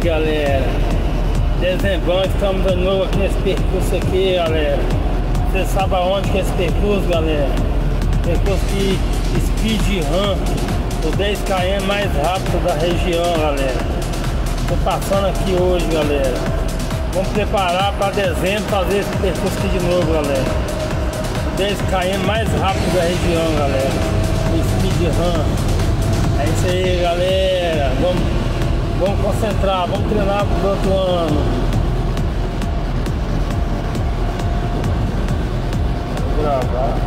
galera, dezembro, estamos de novo aqui nesse percurso aqui, galera. Você sabe aonde que é esse percurso, galera? Percurso de speed run, o 10 km mais rápido da região, galera. Tô passando aqui hoje, galera. Vamos preparar para dezembro fazer esse percurso aqui de novo, galera. O 10 km mais rápido da região, galera. O speed run. É isso aí, galera. Vamos concentrar, vamos treinar pro outro ano. Vou gravar.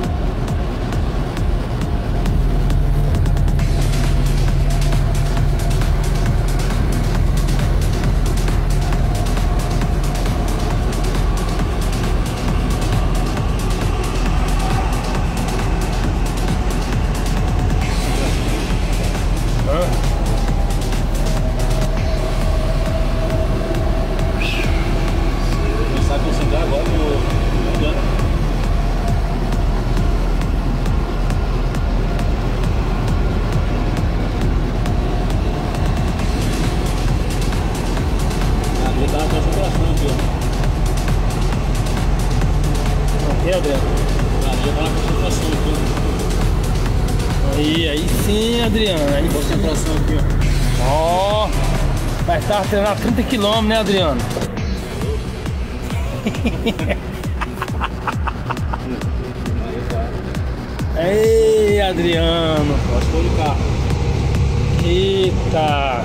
Aí sim, Adriano. Aí concentração aqui, ó. Ó, vai estar treinando 30 km, né, Adriano? Ei, Adriano. Gostou do carro? Eita.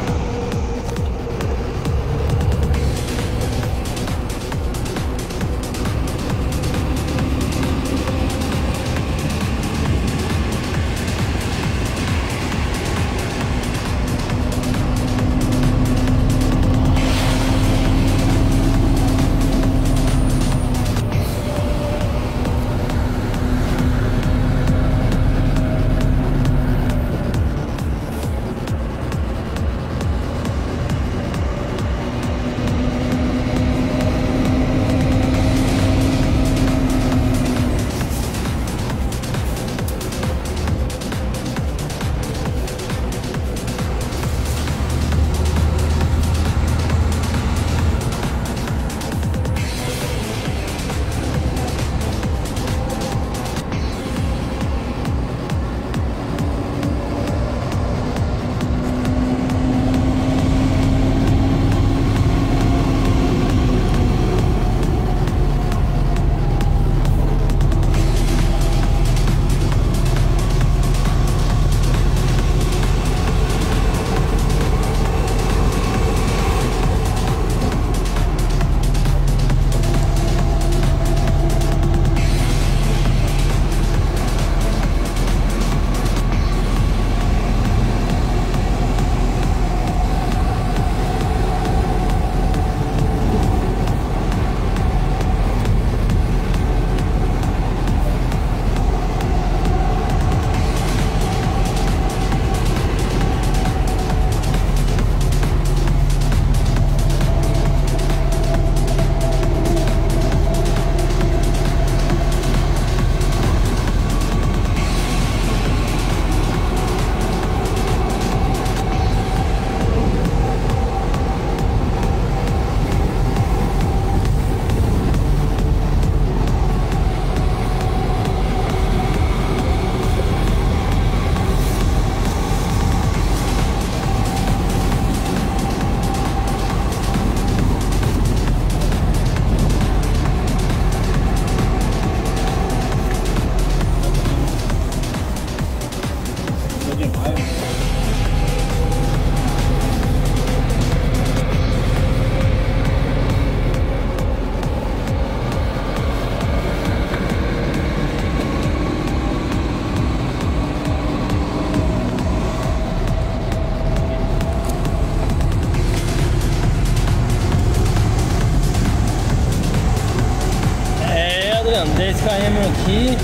Adriano, 10 km aqui,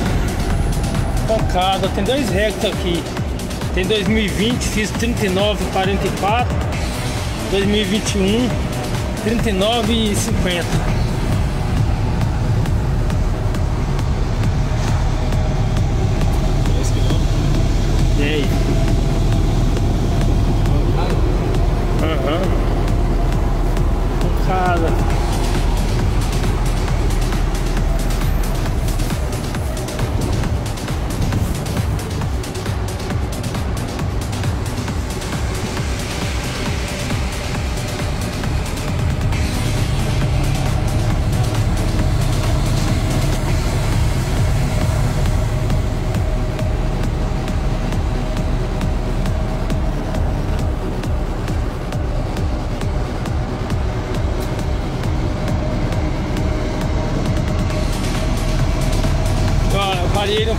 pancada. Tem dois recordes aqui. Tem 2020, fiz 39,44. 2021, 39,50. Aham.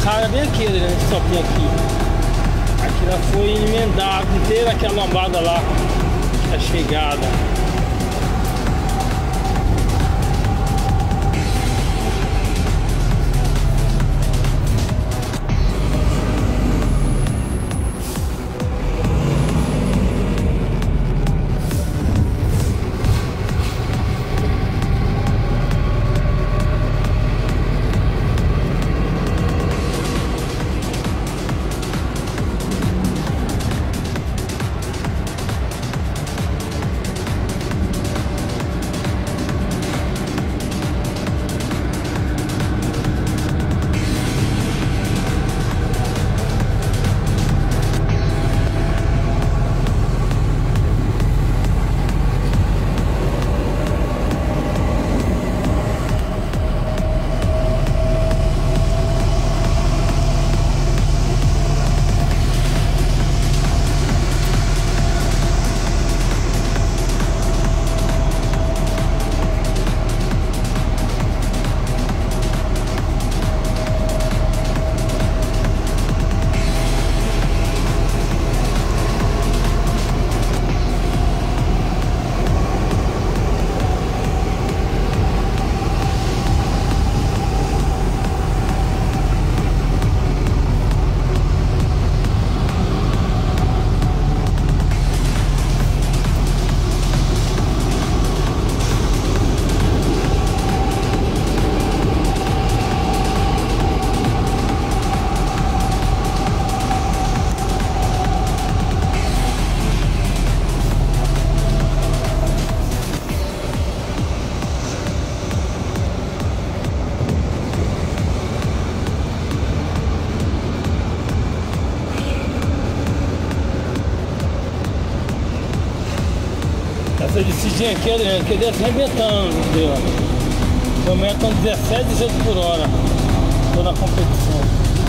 cara bem aqui, né? Só tem aqui. Aqui ela foi emendada inteira aquela lombada lá, a chegada. Essa descidinha aqui, Adriano, que desce arrebentando, entendeu? Eu meto com 17, 18 por hora. Tô na competição.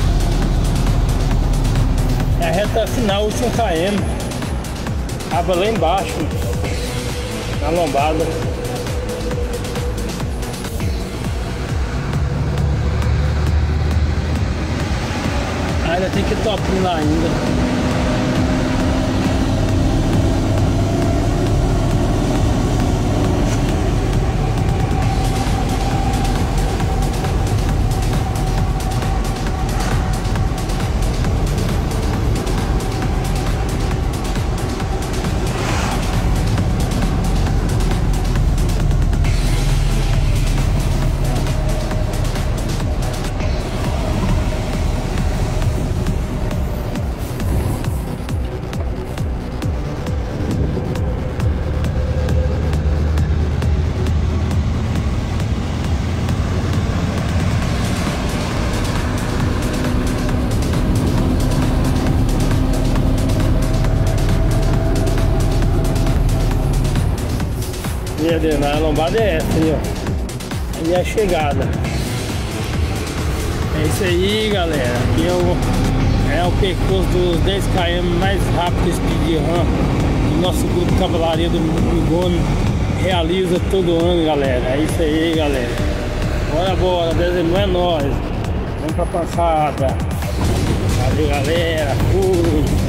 É a reta final, último km. Tava lá embaixo, na lombada. Ainda tem que topinar ainda. E a lombada é essa aí, ó. Aí é a chegada. É isso aí, galera. Aqui é o percurso dos 10 km mais rápido speedrun que o nosso grupo Cavalaria do Bigone realiza todo ano, galera. É isso aí, galera. Bora, não é nós. Vamos pra passada. Valeu, galera. Fui.